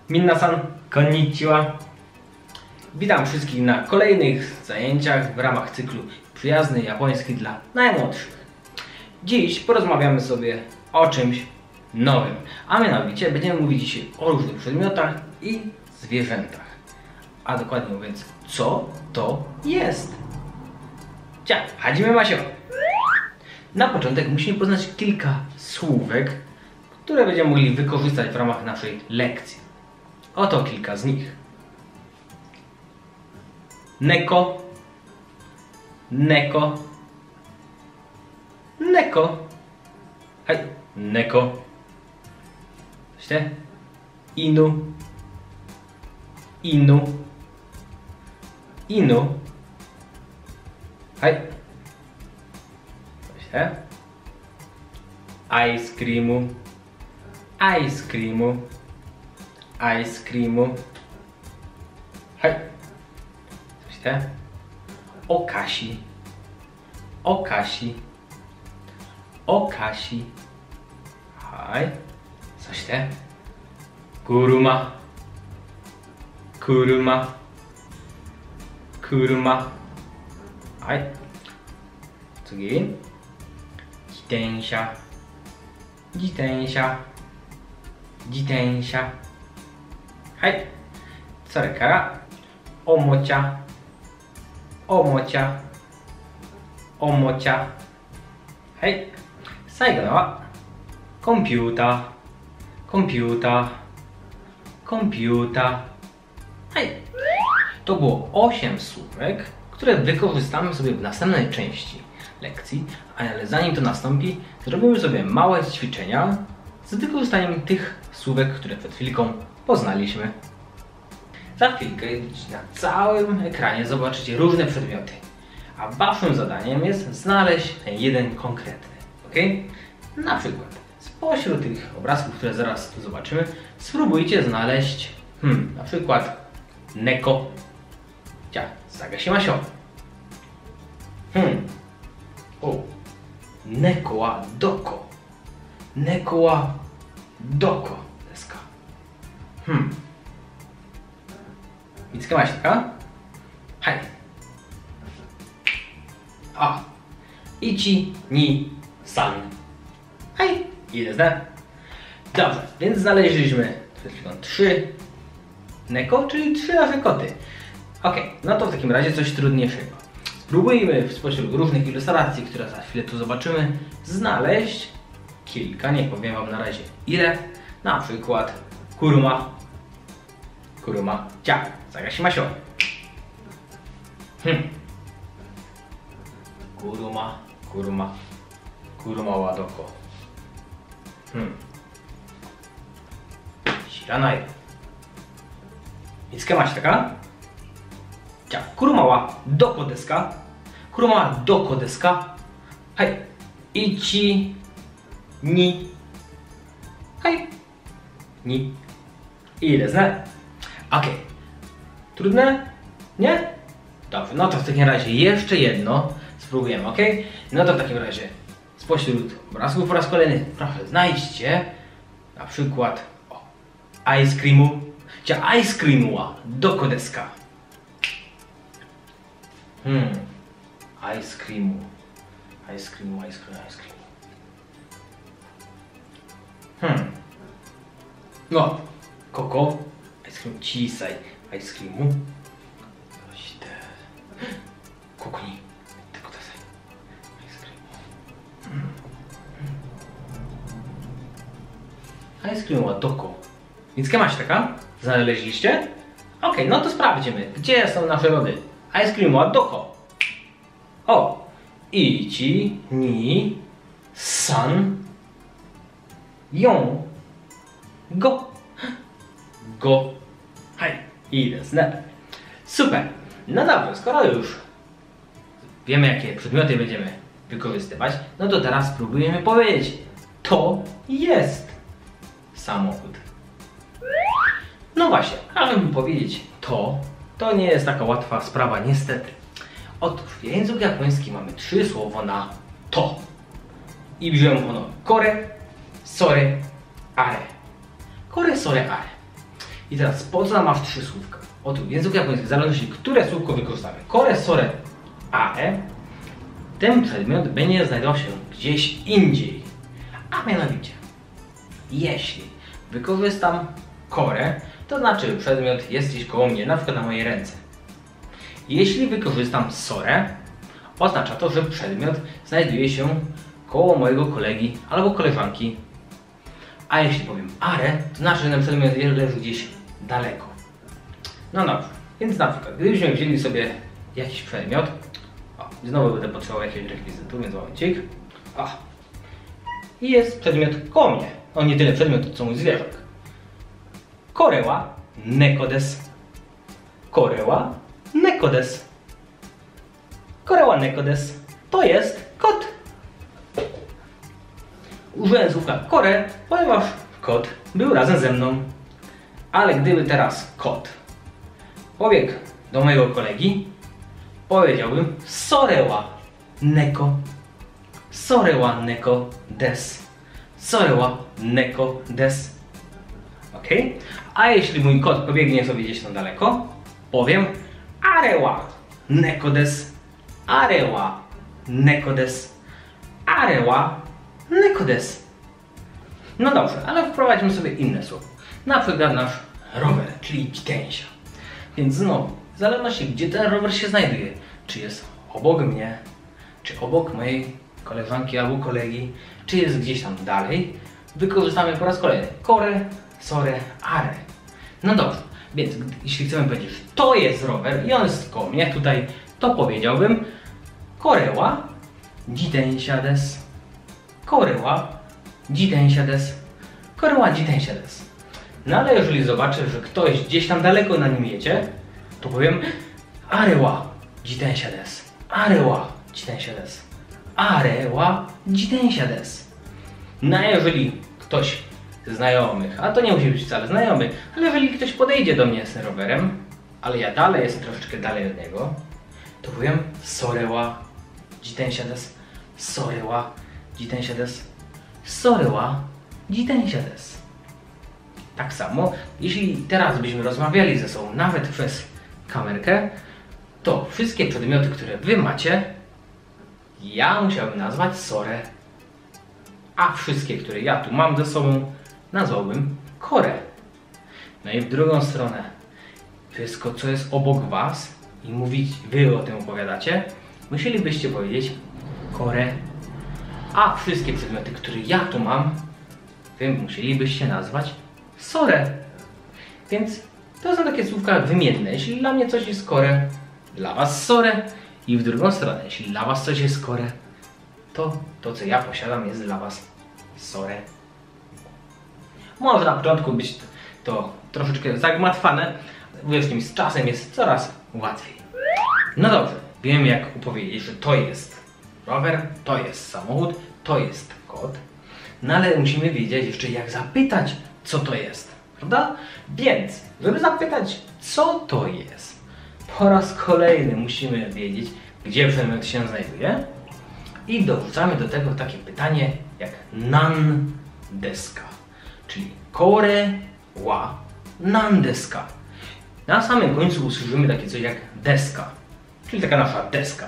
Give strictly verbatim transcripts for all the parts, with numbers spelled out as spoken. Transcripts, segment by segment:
Minasan, konnichiwa. Witam wszystkich na kolejnych zajęciach w ramach cyklu Przyjazny japoński dla najmłodszych. Dziś porozmawiamy sobie o czymś nowym, a mianowicie będziemy mówić dzisiaj o różnych przedmiotach i zwierzętach. A dokładnie mówiąc, co to jest? Cia, hadzimy masio! Na początek musimy poznać kilka słówek, które będziemy mogli wykorzystać w ramach naszej lekcji. Oto kilka z nich. Neko, neko, neko, hej, neko, inu, inu, inu, hej, ice creamu, ice creamu, ice creamu, hej, okashi, okashi, okashi, hej, coś te, kuruma, kuruma, kuruma, hej,次, jitensha, jitensha, jitensha, hej, それからおもちゃおもちゃおもちゃはい、最後のはコンピューターコンピューターコンピューターはい、to było osiem słówek, które wykorzystamy sobie w następnej części lekcji, ale zanim to nastąpi, zrobimy sobie małe ćwiczenia z wykorzystaniem tych słówek, które przed chwilką poznaliśmy. Za chwilkę na całym ekranie zobaczycie różne przedmioty, a waszym zadaniem jest znaleźć ten jeden konkretny, ok? Na przykład spośród tych obrazków, które zaraz tu zobaczymy, spróbujcie znaleźć hmm, na przykład neko. Ja, zagashimasho. Hmm. O. Neko wa doko? Neko wa doko desu ka? Hmm. 見つけましたか？はい。あ、いち、に、さん。はい、いいですね。Dobrze, więc znaleźliśmy przed chwilą trzy neko, czyli trzy nasze koty. Ok, no to w takim razie coś trudniejszego. Spróbujmy spośród różnych ilustracji, które za chwilę tu zobaczymy, znaleźć kilka, nie powiem wam na razie ile. Na przykład kuruma. Kuruma, ja, zagashimasho. Hmm. Kuruma, kuruma, kuruma wa doko? Hmm. Shiranai. Mitsukemashita ka? Ja, kuruma wa doko desu ka? Kuruma wa doko desu ka? Hai. Ichi, ni. Hai. Ni. I desu ne. Ok. Trudne? Nie? Dobrze, no to w takim razie jeszcze jedno spróbujemy, ok? No to w takim razie spośród obrazków po raz kolejny proszę znajdźcie na przykład o, ice creamu. Ja, ice creamu wa doko desu ka? Hmm. Ice creamu. Ice creamu, ice creamu, ice creamu. Hmm. No. Koko. 小さいアイスクリーム、そしてここに入れてください。アイスクリーム、うん、アイスクリームはどこ？見つけましたか？Znaleźliście? Ok, no to sprawdźmy, gdzie są nasze lody. Ice cream wa doko? O! Ichi, ni, san, jon, go. Go. Hej, i desu ne. Super. No dobrze, skoro już wiemy, jakie przedmioty będziemy wykorzystywać, no to teraz spróbujemy powiedzieć: to jest samochód. No właśnie, ale żeby powiedzieć to, to nie jest taka łatwa sprawa, niestety. Otóż w języku japońskim mamy trzy słowa na to. I brzmią ono kore, sore, are. Kore, sore, are. I teraz po co nam masz trzy słówka? Otóż w języku japońskim, w zależności które słówko wykorzystamy, kore, sore, are, ten przedmiot będzie znajdował się gdzieś indziej. A mianowicie, jeśli wykorzystam kore, to znaczy, że przedmiot jest gdzieś koło mnie, na przykład na mojej ręce. Jeśli wykorzystam sore, oznacza to, że przedmiot znajduje się koło mojego kolegi albo koleżanki. A jeśli powiem are, to znaczy, że ten przedmiot leży gdzieś daleko. No dobrze, więc na przykład, gdybyśmy wzięli sobie jakiś przedmiot, o, znowu będę potrzebował jakiegoś rekwizytu, więc momencik. O, i jest przedmiot koło mnie. On nie tyle przedmiot, co mój zwierzak. Kore wa neko desu. Kore wa neko desu. Kore wa neko desu. To jest kot. Użyłem słówka kore, ponieważ kot był razem ze mną. Ale gdyby teraz kot pobiegł do mojego kolegi, powiedziałbym sore wa neko. Sore wa neko desu. Sore wa neko desu. Ok? A jeśli mój kot pobiegnie sobie gdzieś tam daleko, powiem are wa neko desu. Are wa neko desu. Are wa neko desu. No dobrze, ale wprowadźmy sobie inne słowo. Na przykład nasz rower, czyli jitensia. Więc znowu, w zależności gdzie ten rower się znajduje, czy jest obok mnie, czy obok mojej koleżanki albo kolegi, czy jest gdzieś tam dalej, wykorzystamy po raz kolejny kore, sore, are. No dobrze, więc jeśli chcemy powiedzieć, że to jest rower i on jest koło mnie tutaj, to powiedziałbym kore wa jitensia desu. Kore wa jitensia desu. Kore wa jitensia desu. No ale jeżeli zobaczę, że ktoś gdzieś tam daleko na nim jedzie, to powiem are wa jitensia desu. Are wa jitensia desu. Are wa jitensia desu. No a jeżeli ktoś ze znajomych, a to nie musi być wcale znajomy, ale jeżeli ktoś podejdzie do mnie z tym rowerem, ale ja dalej jestem troszeczkę dalej od niego, to powiem sore wa jitensia desu. Sore wa jitensia desu. Sore wa jitensia desu. Tak samo, jeśli teraz byśmy rozmawiali ze sobą nawet przez kamerkę, to wszystkie przedmioty, które wy macie, ja musiałbym nazwać sore. A wszystkie, które ja tu mam ze sobą, nazwałbym kore. No i w drugą stronę, wszystko co jest obok was i mówić, wy o tym opowiadacie, musielibyście powiedzieć kore. A wszystkie przedmioty, które ja tu mam, wy musielibyście nazwać sore. Więc to są takie słówka wymienne. Jeśli dla mnie coś jest kore, dla was sore. I w drugą stronę, jeśli dla was coś jest kore, to to co ja posiadam jest dla was sore. Może na początku być to troszeczkę zagmatwane, wierzcie mi, z czasem jest coraz łatwiej. No dobrze, wiem jak opowiedzieć, że to jest rower, to jest samochód, to jest kot. No ale musimy wiedzieć jeszcze jak zapytać, co to jest, prawda? Więc, żeby zapytać, co to jest, po raz kolejny musimy wiedzieć, gdzie przedmiot się znajduje i dorzucamy do tego takie pytanie jak nan desu ka, czyli kore wa nan desu ka. Na samym końcu usłyszymy takie coś jak deska, czyli taka nasza deska.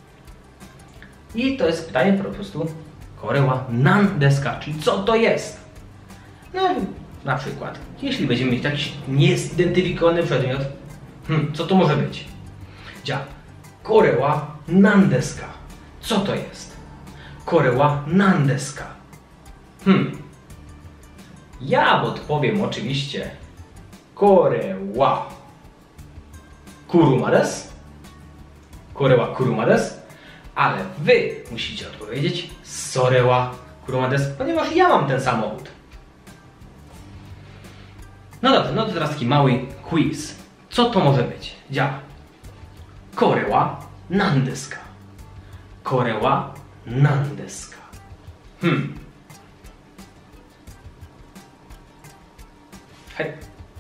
I to jest pytanie po prostu kore wa nan desu ka, czyli co to jest. No na przykład, jeśli będziemy mieć jakiś niezidentyfikowany przedmiot, hmm, co to może być? Dzia, kore wa nan desu ka. Co to jest? Kore wa nan desu ka. Hmm. Ja odpowiem oczywiście kore wa kuruma desu. Kore wa kuruma desu. Ale wy musicie odpowiedzieć sore wa kuruma desu, ponieważ ja mam ten samochód. No dobrze, no to teraz taki mały quiz. Co to może być? Dzia. Kore wa nan desu ka. Kore wa nan desu ka. Hmm. Hej.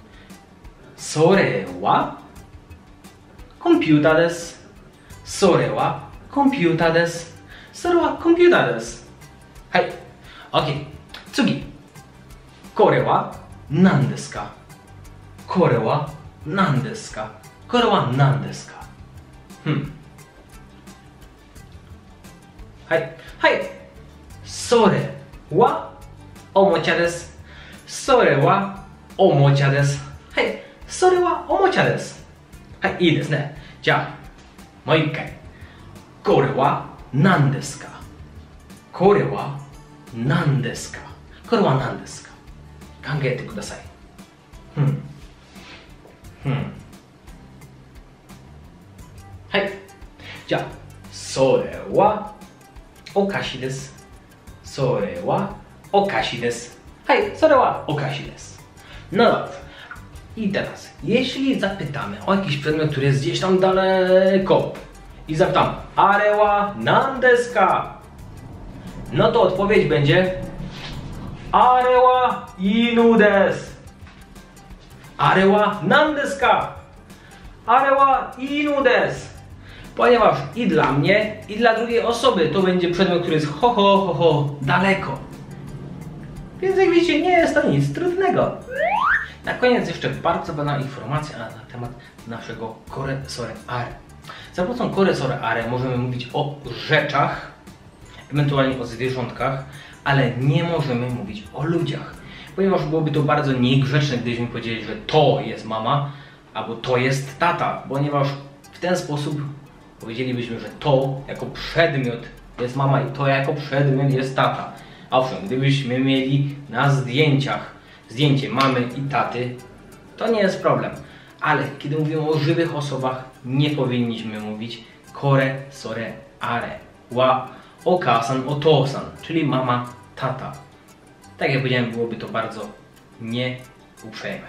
Sore wa komputer desu. Sore wa komputer desu. Sore wa komputer desu. Hej. Okej. Tsugi. Kore wa nan desu ka? Kore wa nan desu ka? Kore wa nan desu ka? Hmm. Hai. Hai. Sore wa omocha desu. Sore wa omocha desu. Hai. Sore wa omocha desu. はい、いいですね。じゃあ、もう一回。これは何ですか？これは何ですか？これは何ですか？考えてください。うん。うん。はい。じゃあ、それはお菓子です。それはお菓子です。はい、それはお菓子です。No. I teraz, jeśli zapytamy o jakiś przedmiot, który jest gdzieś tam daleko i zapytam, are wa nan desu ka? No to odpowiedź będzie are wa inu desu. Are wa nan desu ka? Are wa inu desu. Ponieważ i dla mnie, i dla drugiej osoby to będzie przedmiot, który jest ho ho ho ho daleko. Więc jak widzicie, nie jest to nic trudnego. Na koniec jeszcze bardzo ważna informacja na temat naszego kore sore are. Za pomocą kore sore are możemy mówić o rzeczach, ewentualnie o zwierzątkach, ale nie możemy mówić o ludziach. Ponieważ byłoby to bardzo niegrzeczne, gdybyśmy powiedzieli, że to jest mama, albo to jest tata. Ponieważ w ten sposób powiedzielibyśmy, że to jako przedmiot jest mama i to jako przedmiot jest tata. Owszem, gdybyśmy mieli na zdjęciach zdjęcie mamy i taty, to nie jest problem. Ale kiedy mówimy o żywych osobach, nie powinniśmy mówić kore sore are wa okasan otosan, czyli mama, tata. Tak jak powiedziałem, byłoby to bardzo nieuprzejme.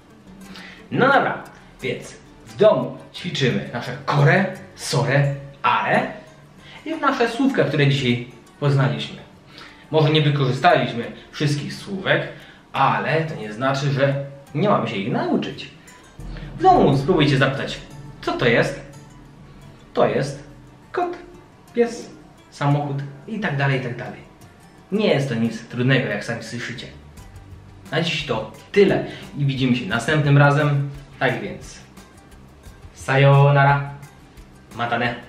No dobra, więc w domu ćwiczymy nasze kore sore are i nasze słówka, które dzisiaj poznaliśmy. Może nie wykorzystaliśmy wszystkich słówek, ale to nie znaczy, że nie mamy się ich nauczyć. W domu spróbujcie zapytać, co to jest? To jest kot, pies, samochód i tak dalej, i tak dalej. Nie jest to nic trudnego, jak sami słyszycie. Na dziś to tyle i widzimy się następnym razem. Tak więc, sayonara, mata ne.